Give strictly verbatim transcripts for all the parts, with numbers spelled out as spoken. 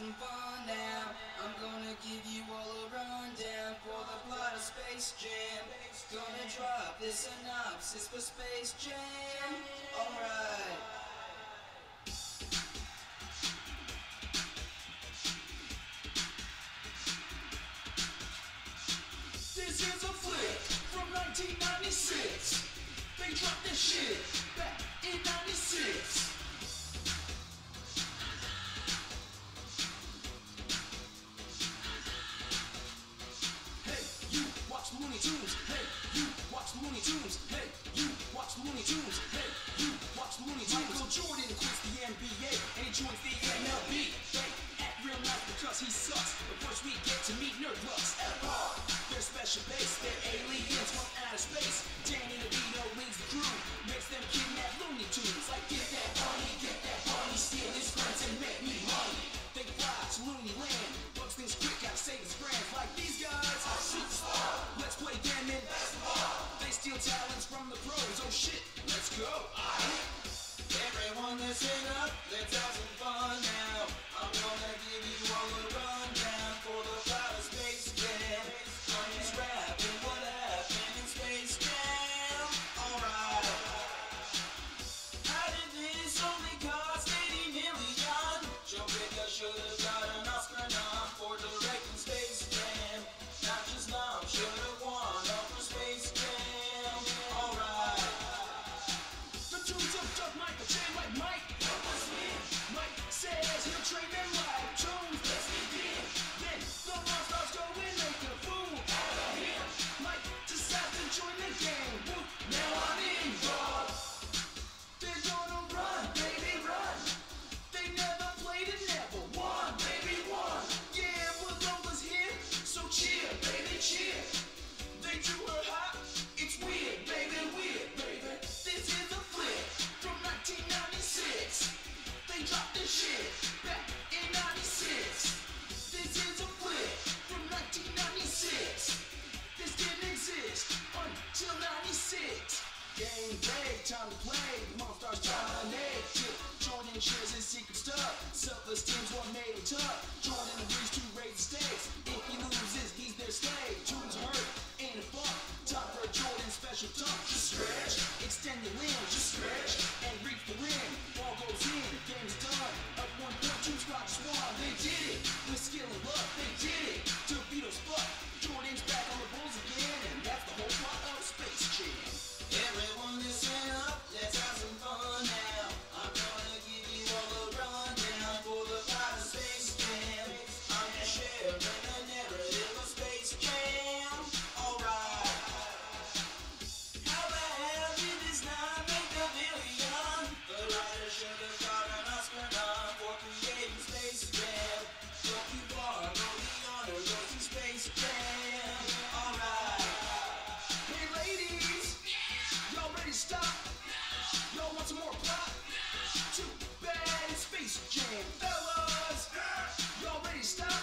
some fun now. I'm gonna give you all a rundown for the plot of Space Jam. Gonna drop this synopsis for Space Jam. Alright. This is a flick from nineteen ninety-six. They dropped this shit back in ninety-six. Hey, you watch Looney Tunes. Hey, you watch Looney Tunes. Hey, you watch Looney Tunes. Hey, you watch Looney Tunes. Michael Jordan quits the N B A and he joins the M L B. They act real nice because he sucks. But first we get to meet Nerd Bucks. They're special base, they're aliens from outer space. Danny DeVito leads the crew, makes them kidnap Looney Tunes. Like get that money, get that money, steal his friends and make me money. They fly to Looney Land, Bugs things quick, gotta save his friends. Like these guys are superstars. Let's play them in basketball. They steal talents from the pros. Oh shit, let's go. Everyone listen up, let's have some fun now. I'm gonna give you all a rundown for the plot of Space Jam. I'm just rapping what happened in Space Jam. Alright. How did this only cost eighty million? Joe Baker should have got an Oscar nom for directing Space Jam. Not just nom, should have won up for Space Jam. Alright. The tunes of Doug Michael J like Mike. What was it? Mike says he'll train them like Jones. Yes, he did. Then the monsters go and make a fool out of him. Mike decides to join the gang. Whoop, now I'm involved. They're gonna run, baby, run. They never played and never won, baby, won. Yeah, but Lola's here, so cheer, baby, cheer. They drew her hot, it's weird, baby, weird, baby. This is a flick from nineteen ninety-six. They dropped this shit back in ninety-six. This is a flick from nineteen ninety-six. This didn't exist until ninety-six. Game day, time to play. The monsters dominate. Jordan shares his secret stuff. Self-esteem's what made him tough. Jordan agrees to raise the stakes. If he loses, he's their slave. Tunes hurt, ain't a fuck. Time for Jordan's special touch. Just stretch, extend your limbs. Just stretch and reach the rim. Ball goes in, game's done. Up one point, two squad just won. They did it with skill and luck. They did it to Vito's fuck. Jordan's back on the Bulls again, and that's the whole plot of Space Jam. Everyone listen up, let's have some fun now. I'm gonna give you all a rundown for the plot of Space Jam. I'm just sharing the narrative of Space Jam. Alright. How the hell did this not make a million? The writer should have got an Oscar nom for creating Space Jam. Don't you far, no the honor goes to Space Jam. Alright. Hey ladies, y'all ready to stop? Y'all want some more plot? Too bad it's Space Jam. Fellas, y'all ready to stop?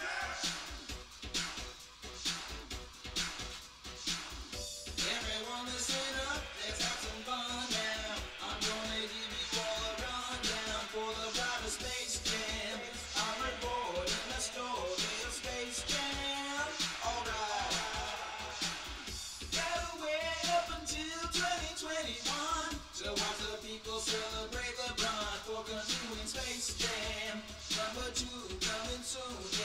Everyone listen up, let's have some fun now. I'm gonna give you all a rundown for the plot of Space Jam. I'm reporting the story of Space Jam. Alright. Gotta wait up until twenty twenty-one to watch the people celebrate LeBron for continuing Space Jam. Number two coming soon.